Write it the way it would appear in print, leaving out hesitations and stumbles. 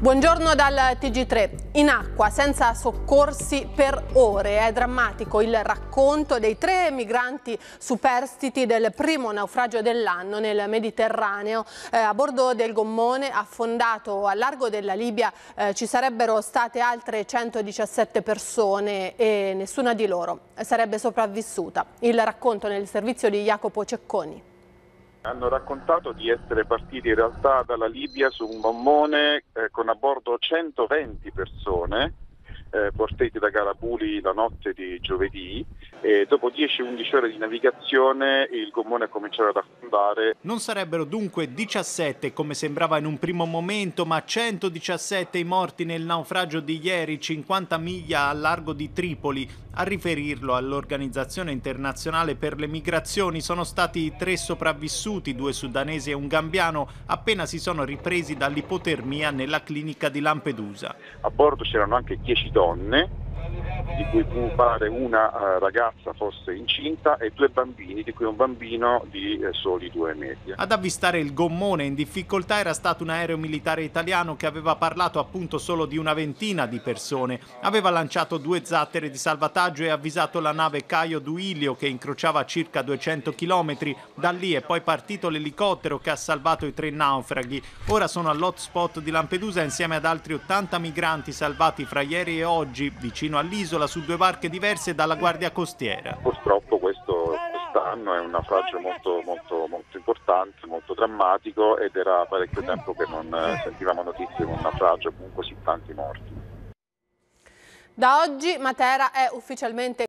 Buongiorno dal TG3. In acqua, senza soccorsi per ore. È drammatico il racconto dei 3 migranti superstiti del primo naufragio dell'anno nel Mediterraneo. A bordo del gommone affondato al largo della Libia ci sarebbero state altre 117 persone e nessuna di loro sarebbe sopravvissuta. Il racconto nel servizio di Jacopo Cecconi. Hanno raccontato di essere partiti in realtà dalla Libia su un gommone con a bordo 120 persone, partiti da Garabuli la notte di giovedì, e dopo 10-11 ore di navigazione il gommone cominciava ad affondare. Non sarebbero dunque 17 come sembrava in un primo momento, ma 117 i morti nel naufragio di ieri, 50 miglia a largo di Tripoli. A riferirlo all'Organizzazione Internazionale per le Migrazioni sono stati 3 sopravvissuti, 2 sudanesi e un gambiano, appena si sono ripresi dall'ipotermia nella clinica di Lampedusa. A bordo c'erano anche 10 donne, di cui pare una ragazza fosse incinta, e 2 bambini, di cui un bambino di soli 2 mesi. Ad avvistare il gommone in difficoltà era stato un aereo militare italiano che aveva parlato appunto solo di una ventina di persone. Aveva lanciato 2 zattere di salvataggio e avvisato la nave Caio Duilio, che incrociava a circa 200 km. Da lì è poi partito l'elicottero che ha salvato i 3 naufraghi. Ora sono all'hotspot di Lampedusa insieme ad altri 80 migranti salvati fra ieri e oggi vicino all'isola su 2 barche diverse dalla Guardia Costiera. Purtroppo quest'anno è un naufragio molto importante, molto drammatico, ed era parecchio tempo che non sentivamo notizie di un naufragio con così tanti morti. Da oggi Matera è ufficialmente